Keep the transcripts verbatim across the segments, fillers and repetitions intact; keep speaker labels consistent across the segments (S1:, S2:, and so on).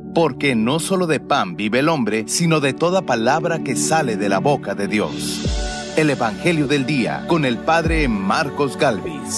S1: porque no solo de pan vive el hombre, sino de toda palabra que sale de la boca de Dios. El Evangelio del Día, con el Padre Marcos Galvis.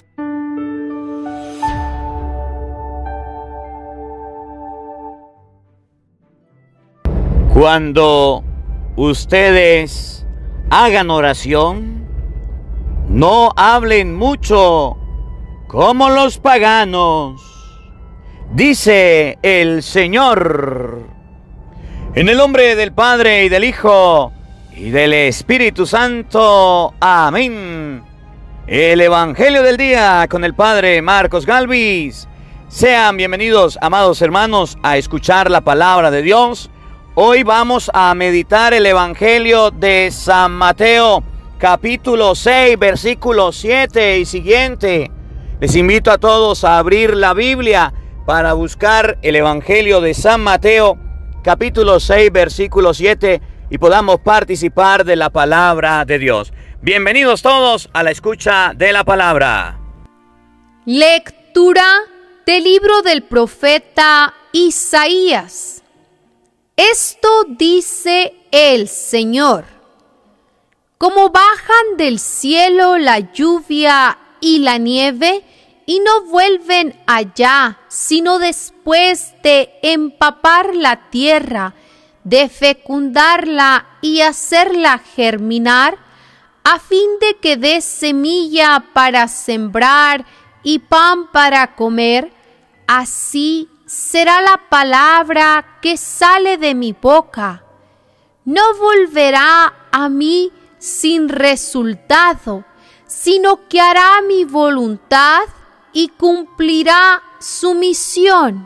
S2: Cuando ustedes hagan oración, no hablen mucho como los paganos, dice el Señor. En el nombre del Padre y del Hijo y del Espíritu Santo. Amén. El Evangelio del Día con el Padre Marcos Galvis. Sean bienvenidos, amados hermanos, a escuchar la palabra de Dios. Hoy vamos a meditar el Evangelio de San Mateo, capítulo seis, versículo siete y siguiente. Les invito a todos a abrir la Biblia para buscar el Evangelio de San Mateo, capítulo seis, versículo siete, y podamos participar de la palabra de Dios. Bienvenidos todos a la escucha de la palabra.
S3: Lectura del libro del profeta Isaías. Esto dice el Señor: como bajan del cielo la lluvia y la nieve, y no vuelven allá, sino después de empapar la tierra, de fecundarla y hacerla germinar, a fin de que dé semilla para sembrar y pan para comer, así será la palabra que sale de mi boca. No volverá a mí sin resultado, sino que hará mi voluntad y cumplirá su misión.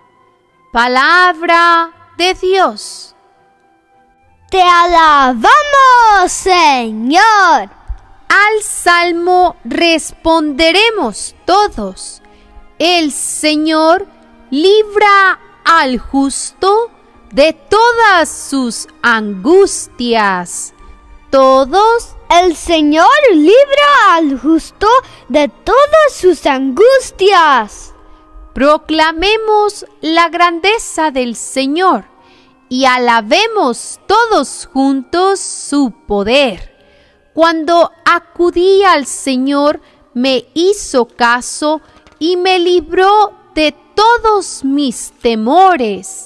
S3: Palabra de Dios.
S4: Te alabamos, Señor.
S3: Al salmo responderemos todos: el Señor libra al justo de todas sus angustias. Todos.
S4: El Señor libra al justo de todas sus angustias.
S3: Proclamemos la grandeza del Señor y alabemos todos juntos su poder. Cuando acudí al Señor, me hizo caso y me libró de todos mis temores.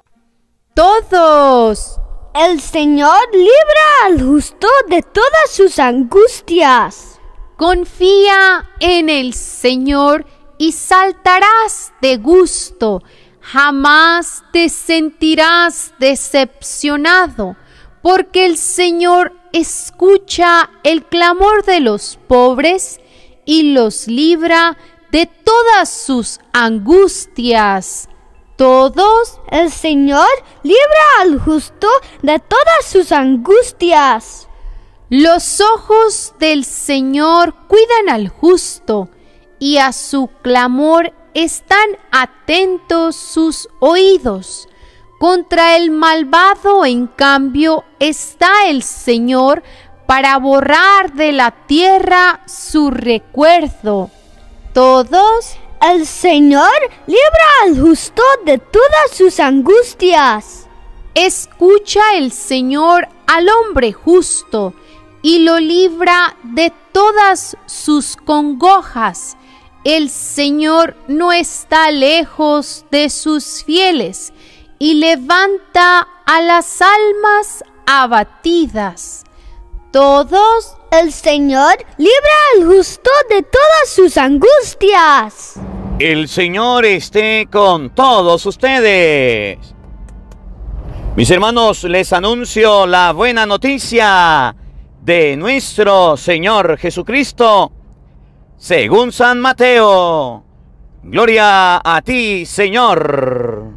S3: Todos.
S4: El Señor libra al justo de todas sus angustias.
S3: Confía en el Señor y saltarás de gusto. Jamás te sentirás decepcionado, porque el Señor escucha el clamor de los pobres y los libra de todas sus angustias. Todos.
S4: El Señor libra al justo de todas sus angustias.
S3: Los ojos del Señor cuidan al justo, y a su clamor están atentos sus oídos. Contra el malvado, en cambio, está el Señor para borrar de la tierra su recuerdo. Todos.
S4: El Señor libra al justo de todas sus angustias.
S3: Escucha el Señor al hombre justo y lo libra de todas sus congojas. El Señor no está lejos de sus fieles y levanta a las almas abatidas. Todos.
S4: El Señor libra al justo de todas sus angustias.
S2: El Señor esté con todos ustedes. Mis hermanos, les anuncio la buena noticia de nuestro Señor Jesucristo, según San Mateo. Gloria a ti, Señor.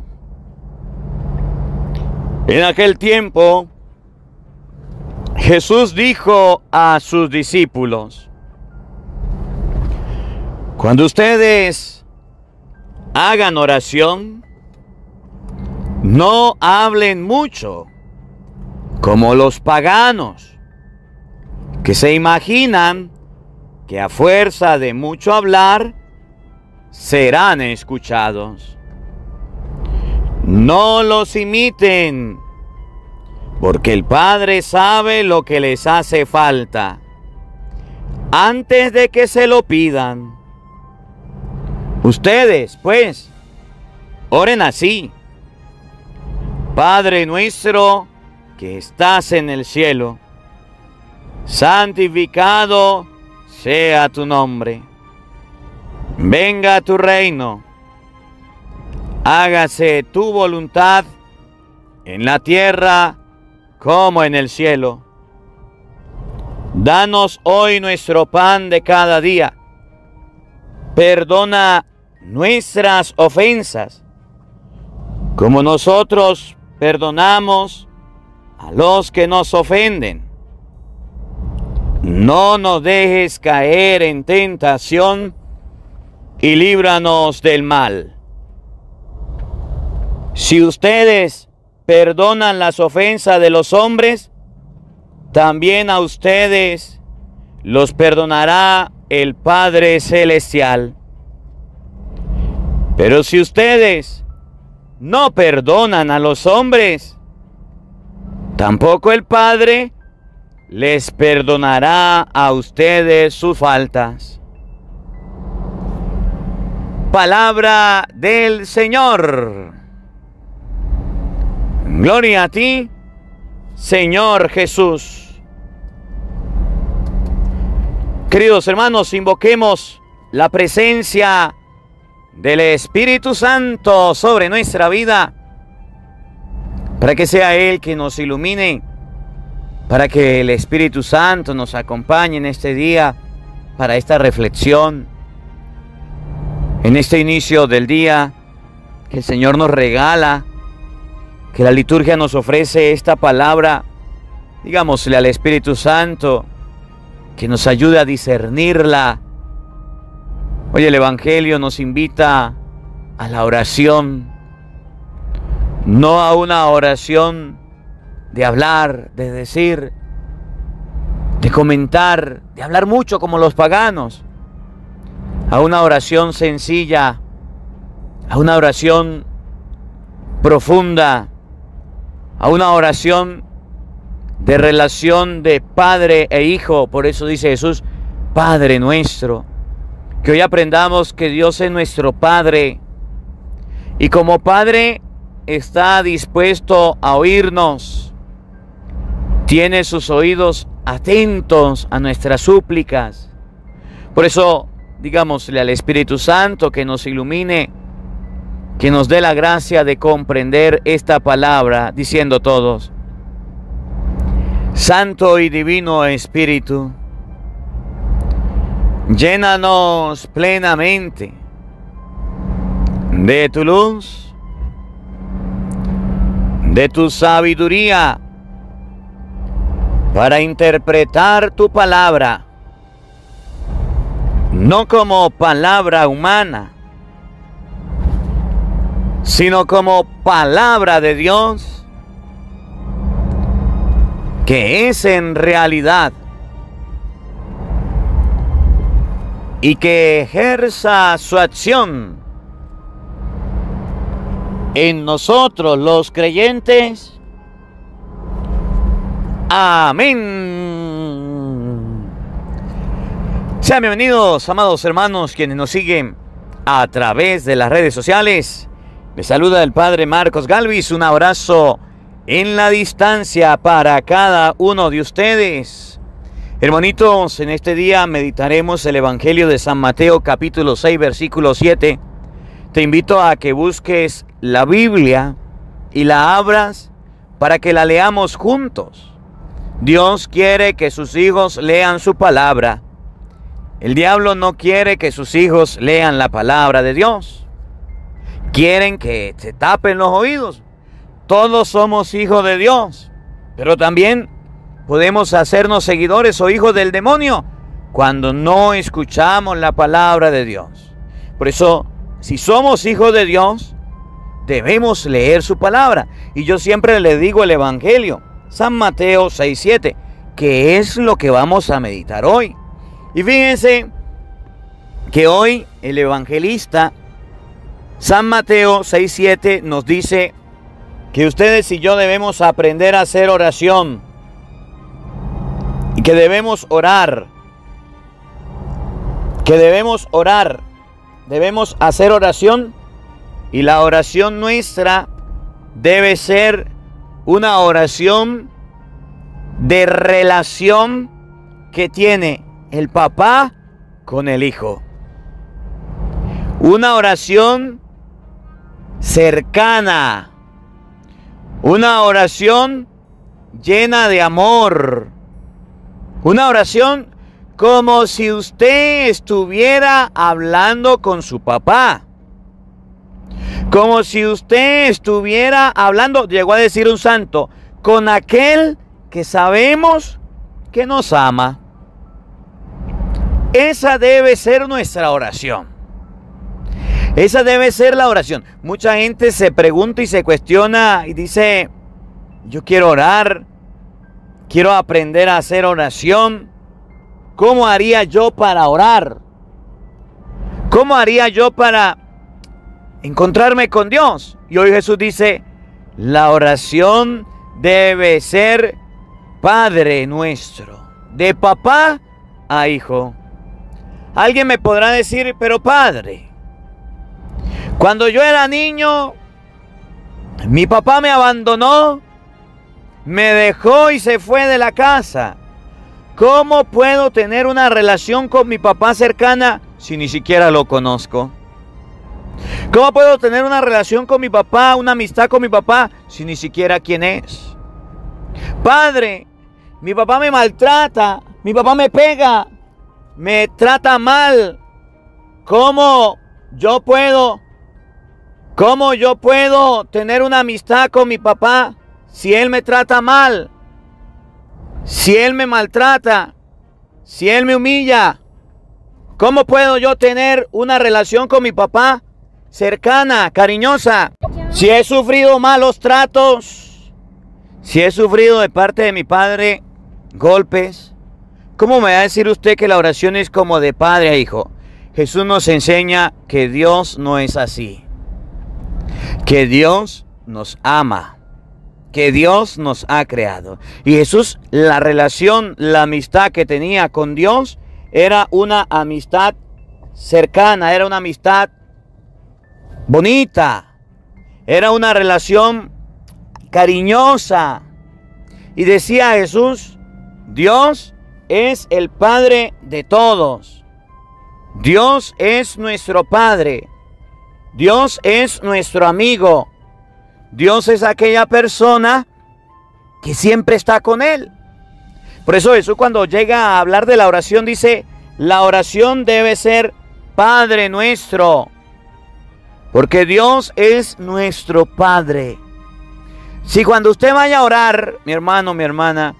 S2: En aquel tiempo, Jesús dijo a sus discípulos: cuando ustedes hagan oración, no hablen mucho, como los paganos, que se imaginan que a fuerza de mucho hablar serán escuchados. No los imiten, porque el Padre sabe lo que les hace falta antes de que se lo pidan. Ustedes, pues, oren así: Padre nuestro que estás en el cielo, santificado sea tu nombre. Venga tu reino. Hágase tu voluntad en la tierra como en el cielo. Danos hoy nuestro pan de cada día. Perdona nuestras ofensas, como nosotros perdonamos a los que nos ofenden. No nos dejes caer en tentación y líbranos del mal. Si ustedes perdonan las ofensas de los hombres, también a ustedes los perdonará el Padre Celestial. Pero si ustedes no perdonan a los hombres, tampoco el Padre les perdonará a ustedes sus faltas. Palabra del Señor. Gloria a ti, Señor Jesús. Queridos hermanos, invoquemos la presencia del Espíritu Santo sobre nuestra vida, para que sea Él que nos ilumine, para que el Espíritu Santo nos acompañe en este día, para esta reflexión, en este inicio del día que el Señor nos regala, que la liturgia nos ofrece esta palabra. Digámosle al Espíritu Santo que nos ayude a discernirla. Hoy el Evangelio nos invita a la oración, no a una oración de hablar, de decir, de comentar, de hablar mucho como los paganos, a una oración sencilla, a una oración profunda, a una oración de relación de padre e hijo. Por eso dice Jesús, Padre nuestro. Que hoy aprendamos que Dios es nuestro Padre, y como Padre está dispuesto a oírnos, tiene sus oídos atentos a nuestras súplicas. Por eso, digámosle al Espíritu Santo que nos ilumine, que nos dé la gracia de comprender esta palabra, diciendo todos: Santo y Divino Espíritu, llénanos plenamente de tu luz, de tu sabiduría, para interpretar tu palabra, no como palabra humana, sino como palabra de Dios, que es en realidad, y que ejerza su acción en nosotros los creyentes. Amén. Sean bienvenidos, amados hermanos, quienes nos siguen a través de las redes sociales. Les saluda el Padre Marcos Galvis. Un abrazo en la distancia para cada uno de ustedes. Hermanitos, en este día meditaremos el Evangelio de San Mateo, capítulo seis, versículo siete. Te invito a que busques la Biblia y la abras para que la leamos juntos. Dios quiere que sus hijos lean su palabra. El diablo no quiere que sus hijos lean la palabra de Dios. Quieren que se tapen los oídos. Todos somos hijos de Dios, pero también podemos hacernos seguidores o hijos del demonio cuando no escuchamos la palabra de Dios. Por eso, si somos hijos de Dios, debemos leer su palabra. Y yo siempre le digo el Evangelio, San Mateo seis, siete, que es lo que vamos a meditar hoy. Y fíjense que hoy el evangelista San Mateo seis, siete nos dice que ustedes y yo debemos aprender a hacer oración y que debemos orar, que debemos orar, debemos hacer oración y la oración nuestra debe ser una oración de relación que tiene el papá con el hijo. Una oración cercana. Una oración llena de amor. Una oración como si usted estuviera hablando con su papá. Como si usted estuviera hablando, llegó a decir un santo, con aquel que sabemos que nos ama. Esa debe ser nuestra oración. Esa debe ser la oración. Mucha gente se pregunta y se cuestiona y dice, yo quiero orar, quiero aprender a hacer oración. ¿Cómo haría yo para orar? ¿Cómo haría yo para encontrarme con Dios? Y hoy Jesús dice, la oración debe ser Padre nuestro, de papá a hijo. Alguien me podrá decir, pero padre, cuando yo era niño, mi papá me abandonó, me dejó y se fue de la casa. ¿Cómo puedo tener una relación con mi papá cercana si ni siquiera lo conozco? ¿Cómo puedo tener una relación con mi papá, una amistad con mi papá, si ni siquiera quién es? Padre, mi papá me maltrata, mi papá me pega, me trata mal. ¿Cómo yo puedo, cómo yo puedo tener una amistad con mi papá si él me trata mal? Si él me maltrata, si él me humilla, ¿cómo puedo yo tener una relación con mi papá cercana, cariñosa? Si he sufrido malos tratos, si he sufrido de parte de mi padre golpes, ¿cómo me va a decir usted que la oración es como de padre a hijo? Jesús nos enseña que Dios no es así, que Dios nos ama, que Dios nos ha creado. Y Jesús, la relación, la amistad que tenía con Dios era una amistad cercana, era una amistad bonita, era una relación cariñosa. Y decía Jesús, Dios es el Padre de todos. Dios es nuestro Padre. Dios es nuestro amigo. Dios es aquella persona que siempre está con él. Por eso Jesús, cuando llega a hablar de la oración, dice, la oración debe ser Padre nuestro, porque Dios es nuestro Padre. Si cuando usted vaya a orar, mi hermano, mi hermana,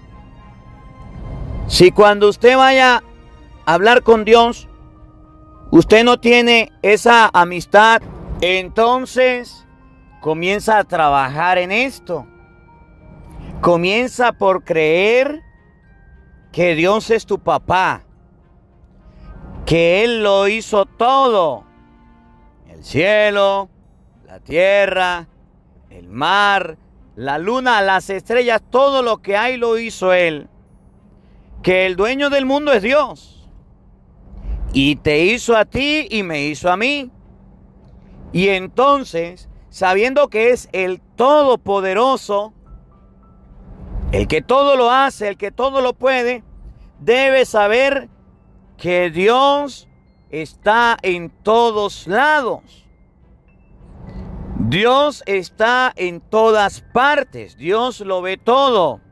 S2: si cuando usted vaya a hablar con Dios, usted no tiene esa amistad, entonces comienza a trabajar en esto. Comienza por creer que Dios es tu papá, que Él lo hizo todo. El cielo, la tierra, el mar, la luna, las estrellas, todo lo que hay lo hizo Él. Que el dueño del mundo es Dios. Y te hizo a ti y me hizo a mí. Y entonces, sabiendo que es el Todopoderoso, el que todo lo hace, el que todo lo puede, debe saber que Dios está en todos lados. Dios está en todas partes. Dios lo ve todo.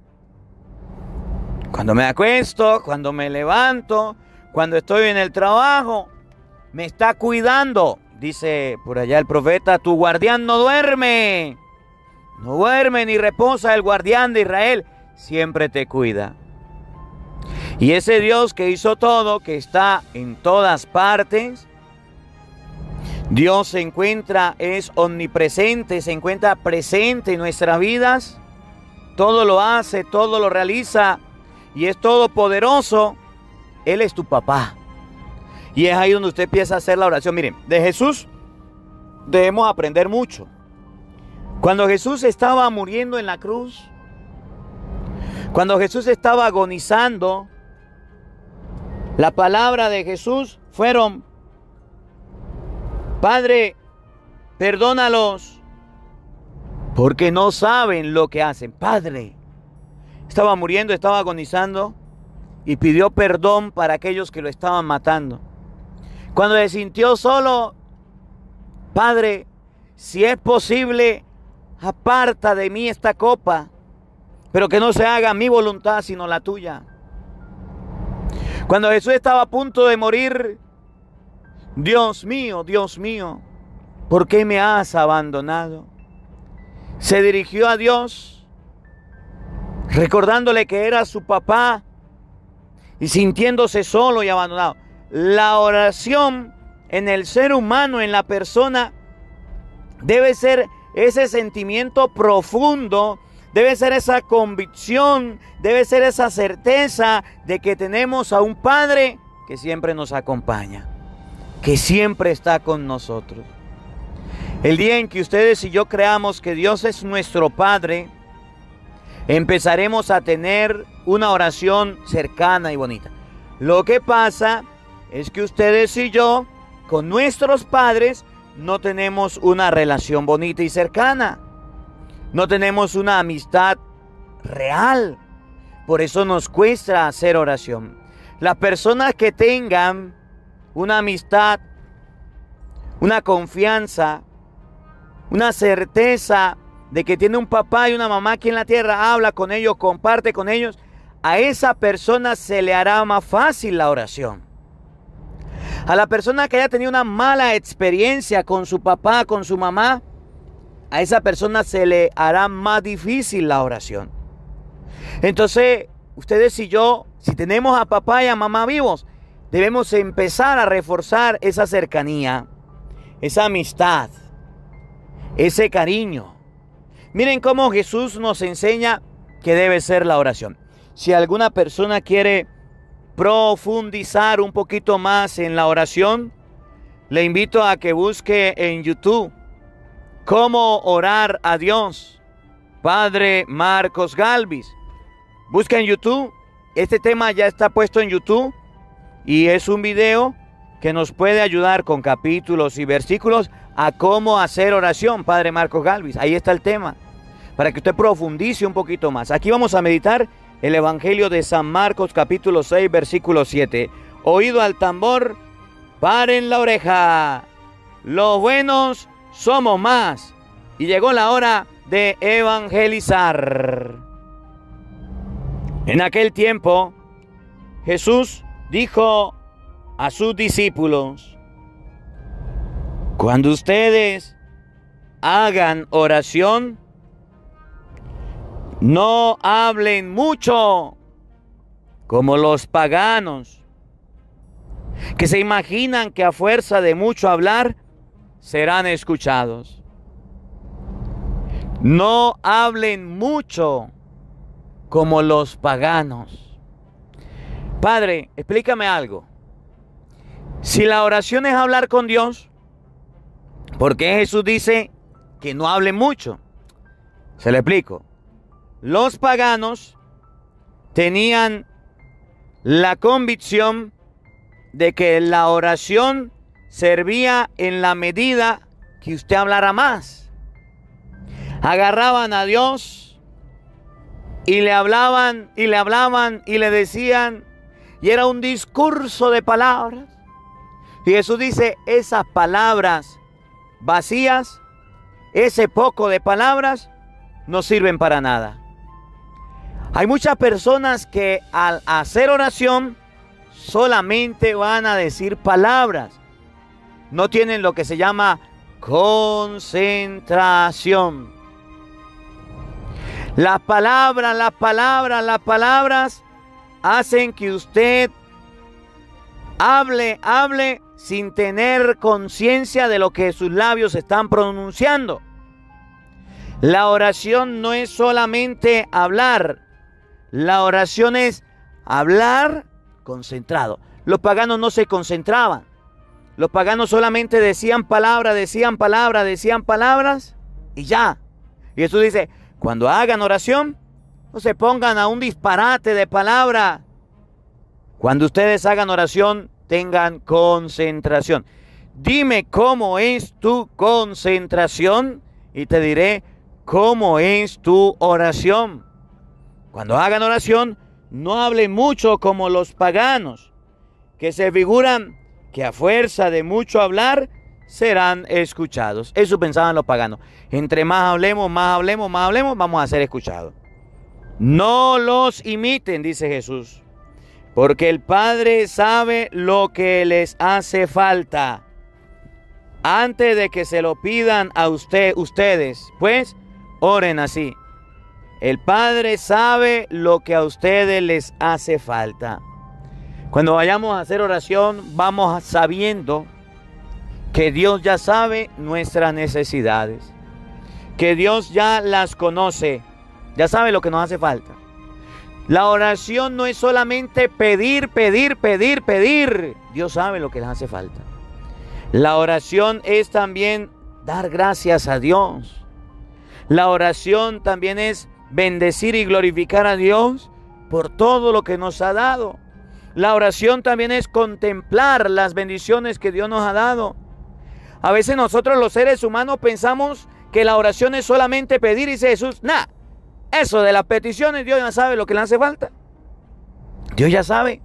S2: Cuando me acuesto, cuando me levanto, cuando estoy en el trabajo, me está cuidando. Dice por allá el profeta, tu guardián no duerme. No duerme ni reposa el guardián de Israel. Siempre te cuida. Y ese Dios que hizo todo, que está en todas partes, Dios se encuentra, es omnipresente, se encuentra presente en nuestras vidas. Todo lo hace, todo lo realiza y es todopoderoso. Él es tu papá. Y es ahí donde usted empieza a hacer la oración. Miren, de Jesús debemos aprender mucho. Cuando Jesús estaba muriendo en la cruz, cuando Jesús estaba agonizando, la palabra de Jesús fueron: Padre, perdónalos, porque no saben lo que hacen. Padre, estaba muriendo, estaba agonizando y pidió perdón para aquellos que lo estaban matando. Cuando se sintió solo: Padre, si es posible, aparta de mí esta copa, pero que no se haga mi voluntad sino la tuya. Cuando Jesús estaba a punto de morir: Dios mío, Dios mío, ¿por qué me has abandonado? Se dirigió a Dios, recordándole que era su papá y sintiéndose solo y abandonado. La oración en el ser humano, en la persona, debe ser ese sentimiento profundo, debe ser esa convicción, debe ser esa certeza de que tenemos a un Padre que siempre nos acompaña, que siempre está con nosotros. El día en que ustedes y yo creamos que Dios es nuestro Padre, empezaremos a tener una oración cercana y bonita. Lo que pasa es que ustedes y yo, con nuestros padres, no tenemos una relación bonita y cercana. No tenemos una amistad real. Por eso nos cuesta hacer oración. Las personas que tengan una amistad, una confianza, una certeza de que tiene un papá y una mamá aquí en la tierra, habla con ellos, comparte con ellos, a esa persona se le hará más fácil la oración. A la persona que haya tenido una mala experiencia con su papá, con su mamá, a esa persona se le hará más difícil la oración. Entonces, ustedes y yo, si tenemos a papá y a mamá vivos, debemos empezar a reforzar esa cercanía, esa amistad, ese cariño. Miren cómo Jesús nos enseña que debe ser la oración. Si alguna persona quiere profundizar un poquito más en la oración, le invito a que busque en YouTube cómo orar a Dios, Padre Marcos Galvis. Busca en YouTube, este tema ya está puesto en YouTube y es un video que nos puede ayudar con capítulos y versículos a cómo hacer oración, Padre Marcos Galvis. Ahí está el tema, para que usted profundice un poquito más. Aquí vamos a meditar el Evangelio de San Marcos, capítulo seis, versículo siete. Oído al tambor, paren la oreja. Los buenos somos más. Y llegó la hora de evangelizar. En aquel tiempo, Jesús dijo a sus discípulos: cuando ustedes hagan oración, no hablen mucho como los paganos, que se imaginan que a fuerza de mucho hablar serán escuchados. No hablen mucho como los paganos. Padre, explícame algo. Si la oración es hablar con Dios, ¿por qué Jesús dice que no hablen mucho? Se lo explico. Los paganos tenían la convicción de que la oración servía en la medida que usted hablara más. Agarraban a Dios y le hablaban y le hablaban y le decían, y era un discurso de palabras. Y Jesús dice, esas palabras vacías, ese poco de palabras, no sirven para nada. Hay muchas personas que al hacer oración solamente van a decir palabras. No tienen lo que se llama concentración. Las palabras, las palabras, las palabras hacen que usted hable, hable sin tener conciencia de lo que sus labios están pronunciando. La oración no es solamente hablar. La oración es hablar concentrado. Los paganos no se concentraban. Los paganos solamente decían palabras, decían palabras, decían palabras y ya. Y Jesús dice, cuando hagan oración, no se pongan a un disparate de palabra. Cuando ustedes hagan oración, tengan concentración. Dime cómo es tu concentración y te diré cómo es tu oración. Cuando hagan oración, no hablen mucho como los paganos, que se figuran que a fuerza de mucho hablar serán escuchados. Eso pensaban los paganos. Entre más hablemos, más hablemos, más hablemos, vamos a ser escuchados. No los imiten, dice Jesús, porque el Padre sabe lo que les hace falta antes de que se lo pidan a usted, ustedes. Pues oren así. El Padre sabe lo que a ustedes les hace falta. Cuando vayamos a hacer oración, vamos sabiendo que Dios ya sabe nuestras necesidades, que Dios ya las conoce, ya sabe lo que nos hace falta. La oración no es solamente pedir, pedir, pedir, pedir. Dios sabe lo que les hace falta. La oración es también dar gracias a Dios. La oración también es bendecir y glorificar a Dios por todo lo que nos ha dado. La oración también es contemplar las bendiciones que Dios nos ha dado. A veces nosotros los seres humanos pensamos que la oración es solamente pedir, y dice Jesús, nah, eso de las peticiones, Dios ya sabe lo que le hace falta. Dios ya sabe.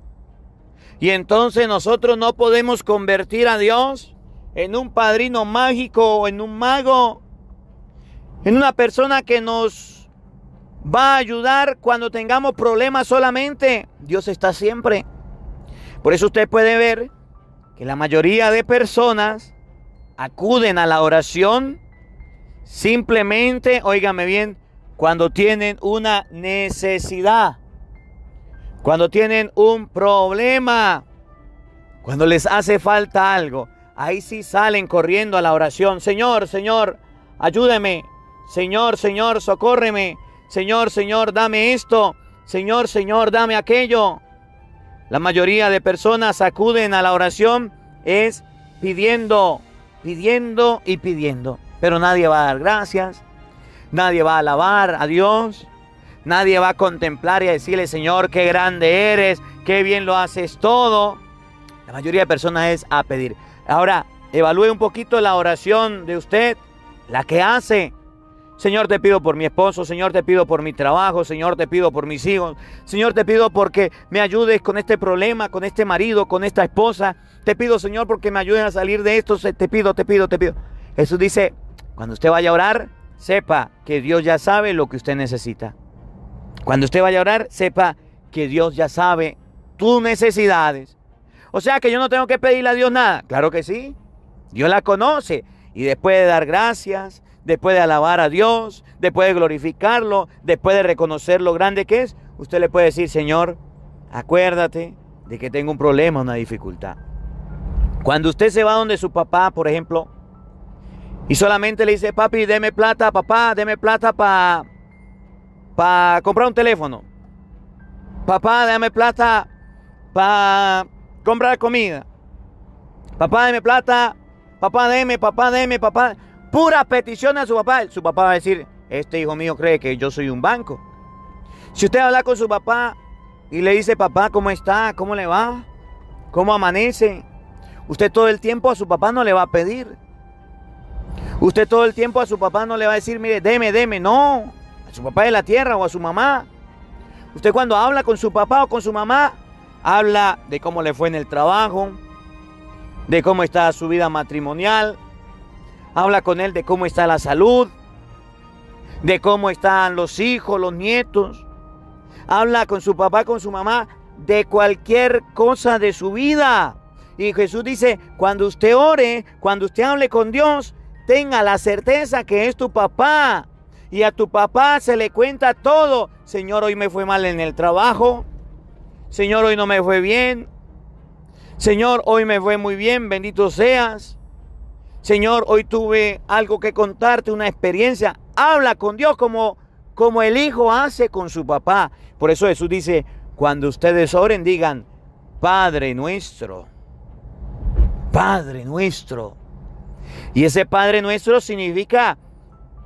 S2: Y entonces nosotros no podemos convertir a Dios en un padrino mágico o en un mago, en una persona que nos va a ayudar cuando tengamos problemas solamente. Dios está siempre. Por eso usted puede ver que la mayoría de personas acuden a la oración simplemente, óigame bien, cuando tienen una necesidad, cuando tienen un problema, cuando les hace falta algo. Ahí sí salen corriendo a la oración. Señor, Señor, ayúdeme. Señor, Señor, socórreme. Señor, Señor, dame esto. Señor, Señor, dame aquello. La mayoría de personas acuden a la oración es pidiendo, pidiendo y pidiendo. Pero nadie va a dar gracias. Nadie va a alabar a Dios. Nadie va a contemplar y a decirle, Señor, qué grande eres, qué bien lo haces todo. La mayoría de personas es a pedir. Ahora, evalúe un poquito la oración de usted, la que hace. Señor, te pido por mi esposo. Señor, te pido por mi trabajo. Señor, te pido por mis hijos. Señor, te pido porque me ayudes con este problema, con este marido, con esta esposa. Te pido, Señor, porque me ayudes a salir de esto. Te pido, te pido, te pido. Jesús dice, cuando usted vaya a orar, sepa que Dios ya sabe lo que usted necesita. Cuando usted vaya a orar, sepa que Dios ya sabe tus necesidades. O sea que yo no tengo que pedirle a Dios nada. Claro que sí. Dios la conoce. Y después de dar gracias, después de alabar a Dios, después de glorificarlo, después de reconocer lo grande que es, usted le puede decir, Señor, acuérdate de que tengo un problema, una dificultad. Cuando usted se va donde su papá, por ejemplo, y solamente le dice, papi, deme plata, papá, deme plata para pa comprar un teléfono. Papá, dame plata para comprar comida. Papá, deme plata. Papá, deme, papá, deme, papá. Puras peticiones a su papá. Su papá va a decir, este hijo mío cree que yo soy un banco. Si usted habla con su papá y le dice, papá, ¿cómo está? ¿Cómo le va? ¿Cómo amanece? Usted todo el tiempo a su papá no le va a pedir. Usted todo el tiempo a su papá no le va a decir, mire, deme, deme. No, a su papá de la tierra o a su mamá. Usted cuando habla con su papá o con su mamá, habla de cómo le fue en el trabajo, de cómo está su vida matrimonial. Habla con él de cómo está la salud, de cómo están los hijos, los nietos. Habla con su papá, con su mamá, de cualquier cosa de su vida. Y Jesús dice, cuando usted ore, cuando usted hable con Dios, tenga la certeza que es tu papá. Y a tu papá se le cuenta todo. Señor, hoy me fue mal en el trabajo. Señor, hoy no me fue bien. Señor, hoy me fue muy bien, bendito seas. Señor, hoy tuve algo que contarte, una experiencia. Habla con Dios como, como el hijo hace con su papá. Por eso Jesús dice, cuando ustedes oren, digan, Padre nuestro, Padre nuestro. Y ese Padre nuestro significa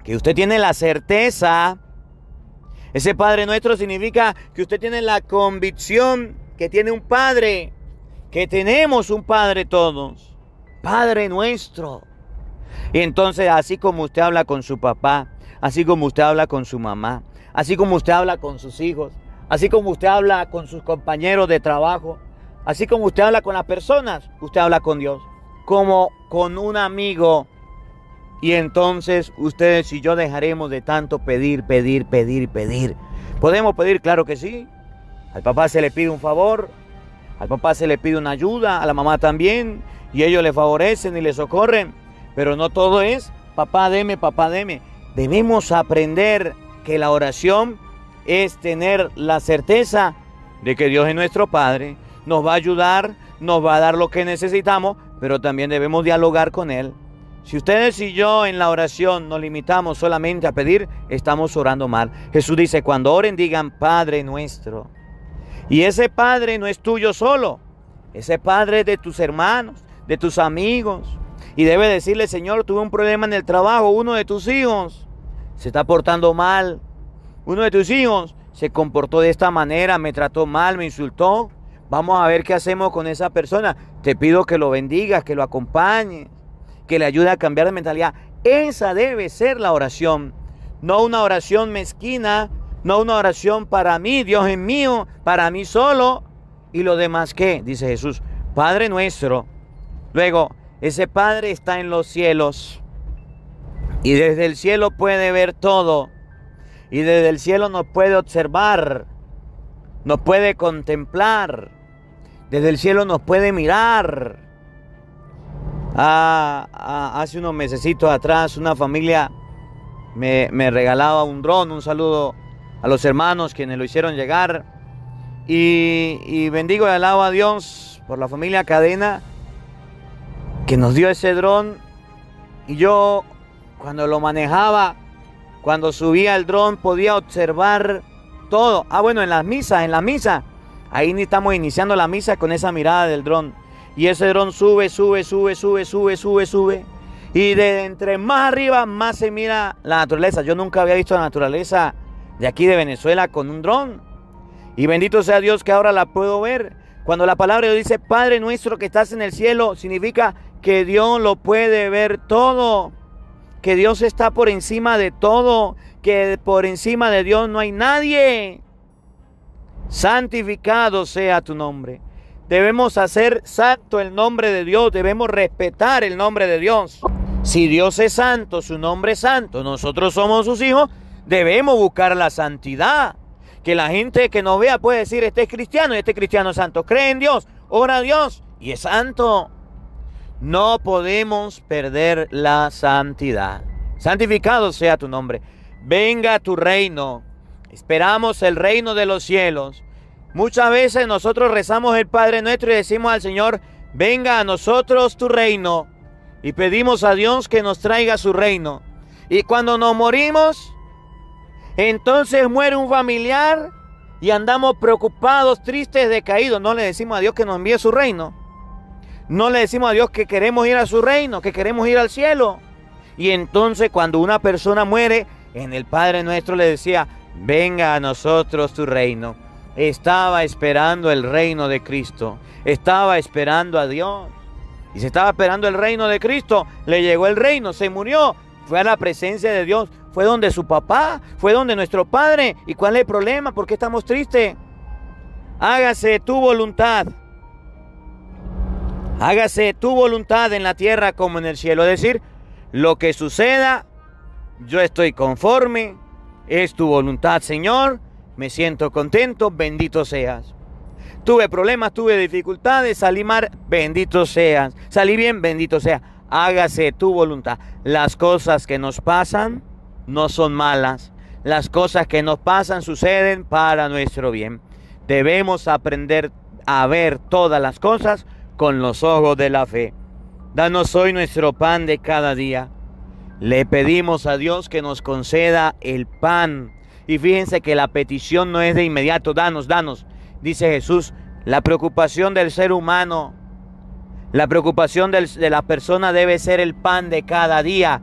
S2: que usted tiene la certeza. Ese Padre Nuestro significa que usted tiene la convicción que tiene un Padre, que tenemos un Padre todos, Padre Nuestro. Y entonces, así como usted habla con su papá, así como usted habla con su mamá, así como usted habla con sus hijos, así como usted habla con sus compañeros de trabajo, así como usted habla con las personas, usted habla con Dios, como con un amigo. Y entonces ustedes y yo dejaremos de tanto pedir, pedir, pedir, pedir. ¿Podemos pedir? Claro que sí. Al papá se le pide un favor, al papá se le pide una ayuda, a la mamá también, y ellos le favorecen y le socorren. Pero no todo es papá deme, papá deme. Debemos aprender que la oración es tener la certeza de que Dios es nuestro Padre, nos va a ayudar, nos va a dar lo que necesitamos, pero también debemos dialogar con Él. Si ustedes y yo en la oración nos limitamos solamente a pedir, estamos orando mal. Jesús dice, cuando oren digan Padre Nuestro. Y ese Padre no es tuyo solo, ese Padre es de tus hermanos, de tus amigos. Y debe decirle, Señor, tuve un problema en el trabajo, uno de tus hijos se está portando mal. Uno de tus hijos se comportó de esta manera, me trató mal, me insultó. Vamos a ver qué hacemos con esa persona. Te pido que lo bendigas, que lo acompañes, que le ayude a cambiar de mentalidad. Esa debe ser la oración. No una oración mezquina, no una oración para mí, Dios es mío, para mí solo. ¿Y lo demás qué? Dice Jesús, Padre Nuestro. Luego, ese Padre está en los cielos. Y desde el cielo puede ver todo. Y desde el cielo nos puede observar. Nos puede contemplar. Desde el cielo nos puede mirar. Ah, ah, hace unos mesecitos atrás una familia me, me regalaba un dron. Un saludo a los hermanos quienes lo hicieron llegar. Y, y bendigo y alabo a Dios por la familia Cadena que nos dio ese dron. Y yo cuando lo manejaba, cuando subía el dron, podía observar todo. Ah, bueno, en las misas, en la misa. Ahí estamos iniciando la misa con esa mirada del dron. Y ese dron sube, sube, sube, sube, sube, sube, sube. Y de entre más arriba, más se mira la naturaleza. Yo nunca había visto la naturaleza de aquí de Venezuela con un dron. Y bendito sea Dios que ahora la puedo ver. Cuando la palabra de Dios dice, Padre Nuestro que estás en el cielo, significa que Dios lo puede ver todo. Que Dios está por encima de todo. Que por encima de Dios no hay nadie. Santificado sea tu nombre. Debemos hacer santo el nombre de Dios. Debemos respetar el nombre de Dios. Si Dios es santo, su nombre es santo, nosotros somos sus hijos, debemos buscar la santidad. Que la gente que nos vea puede decir, este es cristiano y este cristiano es santo. Cree en Dios, ora a Dios y es santo. No podemos perder la santidad. Santificado sea tu nombre. Venga tu reino. Esperamos el reino de los cielos. Muchas veces nosotros rezamos el Padre Nuestro y decimos al Señor, venga a nosotros tu reino. Y pedimos a Dios que nos traiga su reino. Y cuando nos morimos, entonces muere un familiar y andamos preocupados, tristes, decaídos. No le decimos a Dios que nos envíe su reino. No le decimos a Dios que queremos ir a su reino, que queremos ir al cielo. Y entonces cuando una persona muere, en el Padre Nuestro le decía, venga a nosotros tu reino. Estaba esperando el reino de Cristo. Estaba esperando a Dios. Y se estaba esperando el reino de Cristo. Le llegó el reino, se murió. Fue a la presencia de Dios. Fue donde su papá. Fue donde nuestro Padre. ¿Y cuál es el problema? ¿Por qué estamos tristes? Hágase tu voluntad. Hágase tu voluntad en la tierra como en el cielo. Es decir, lo que suceda, yo estoy conforme. Es tu voluntad, Señor. Me siento contento, bendito seas. Tuve problemas, tuve dificultades, salí mal, bendito seas. Salí bien, bendito sea. Hágase tu voluntad. Las cosas que nos pasan no son malas. Las cosas que nos pasan suceden para nuestro bien. Debemos aprender a ver todas las cosas con los ojos de la fe. Danos hoy nuestro pan de cada día. Le pedimos a Dios que nos conceda el pan. Y fíjense que la petición no es de inmediato, danos, danos. Dice Jesús, la preocupación del ser humano, la preocupación del, de la persona debe ser el pan de cada día.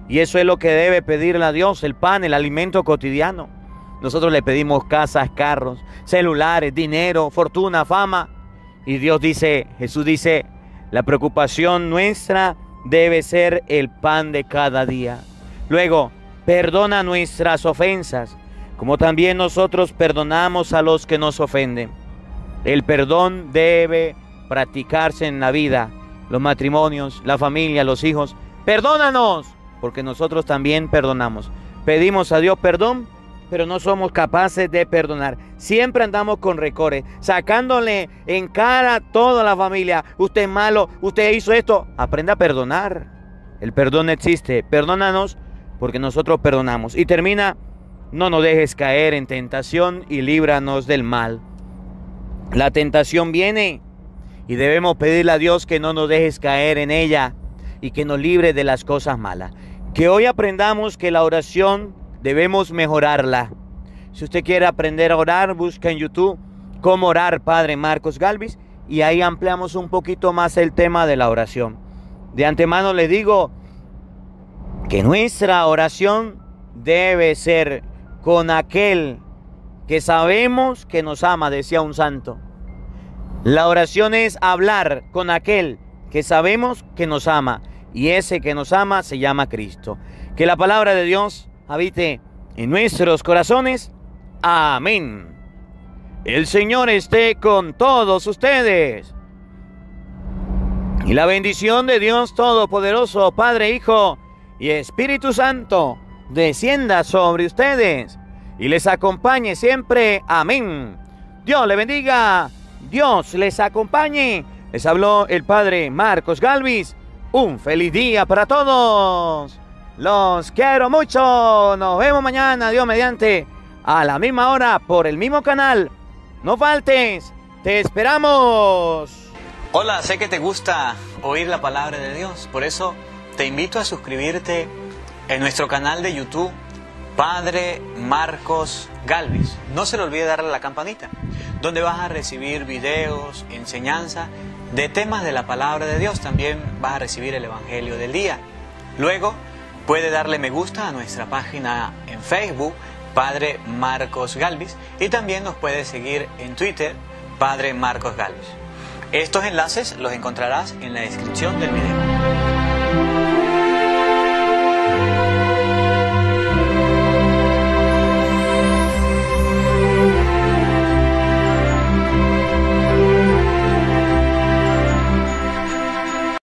S2: Y eso es lo que debe pedirle a Dios, el pan, el alimento cotidiano. Nosotros le pedimos casas, carros, celulares, dinero, fortuna, fama. Y Dios dice, Jesús dice, la preocupación nuestra debe ser el pan de cada día. Luego, perdona nuestras ofensas, como también nosotros perdonamos a los que nos ofenden. El perdón debe practicarse en la vida, los matrimonios, la familia, los hijos. Perdónanos, porque nosotros también perdonamos. Pedimos a Dios perdón, pero no somos capaces de perdonar. Siempre andamos con rencores, sacándole en cara a toda la familia. Usted es malo, usted hizo esto. Aprenda a perdonar. El perdón existe. Perdónanos porque nosotros perdonamos. Y termina, no nos dejes caer en tentación y líbranos del mal. La tentación viene y debemos pedirle a Dios que no nos dejes caer en ella y que nos libre de las cosas malas. Que hoy aprendamos que la oración debemos mejorarla. Si usted quiere aprender a orar, busca en YouTube cómo orar Padre Marcos Galvis y ahí ampliamos un poquito más el tema de la oración. De antemano le digo que nuestra oración debe ser con aquel que sabemos que nos ama, decía un santo. La oración es hablar con aquel que sabemos que nos ama y ese que nos ama se llama Cristo. Que la palabra de Dios habite en nuestros corazones. Amén. El Señor esté con todos ustedes. Y la bendición de Dios Todopoderoso, Padre, Hijo y Espíritu Santo, descienda sobre ustedes y les acompañe siempre. Amén. Dios le bendiga. Dios les acompañe. Les habló el Padre Marcos Galvis. Un feliz día para todos. Los quiero mucho. Nos vemos mañana, Dios mediante, a la misma hora, por el mismo canal. No faltes. Te esperamos.
S5: Hola, sé que te gusta oír la palabra de Dios. Por eso te invito a suscribirte en nuestro canal de YouTube, Padre Marcos Galvis. No se le olvide darle a la campanita, donde vas a recibir videos, enseñanza de temas de la palabra de Dios. También vas a recibir el Evangelio del día. Luego, puede darle me gusta a nuestra página en Facebook, Padre Marcos Galvis, y también nos puede seguir en Twitter, Padre Marcos Galvis. Estos enlaces los encontrarás en la descripción del video.